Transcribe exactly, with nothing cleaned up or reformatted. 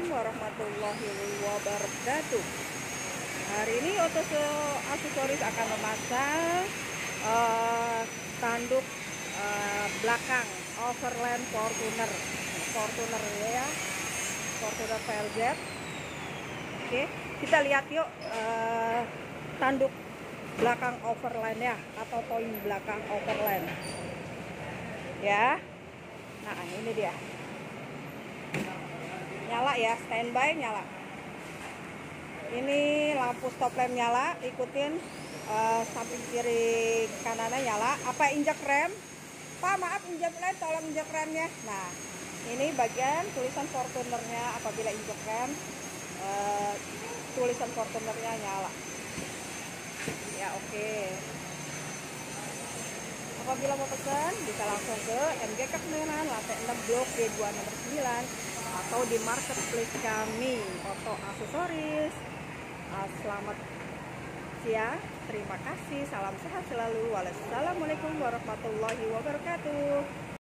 warahmatullahi wabarakatuh. Hari ini Oto Aksesoris akan memasang uh, tanduk uh, belakang Overland Fortuner Fortuner ya, Fortuner V L Z. Oke, kita lihat yuk uh, tanduk belakang Overland ya, atau poin belakang Overland ya. Nah, ini dia. Nyala ya, standby nyala. Ini lampu stop lamp nyala, ikutin uh, samping kiri kanannya nyala. Apa injak rem? Pak, maaf injak rem, tolong injak remnya. Nah, ini bagian tulisan Fortunernya. Apabila injak rem, uh, tulisan Fortunernya nyala. Ya, oke. Okay. Apabila mau pesan, bisa langsung ke M G K Kemenan, lantai enam blok D dua nomor sembilan, atau di marketplace kami, Oto Aksesoris. Uh, selamat siang, terima kasih, salam sehat selalu. Wassalamualaikum warahmatullahi wabarakatuh.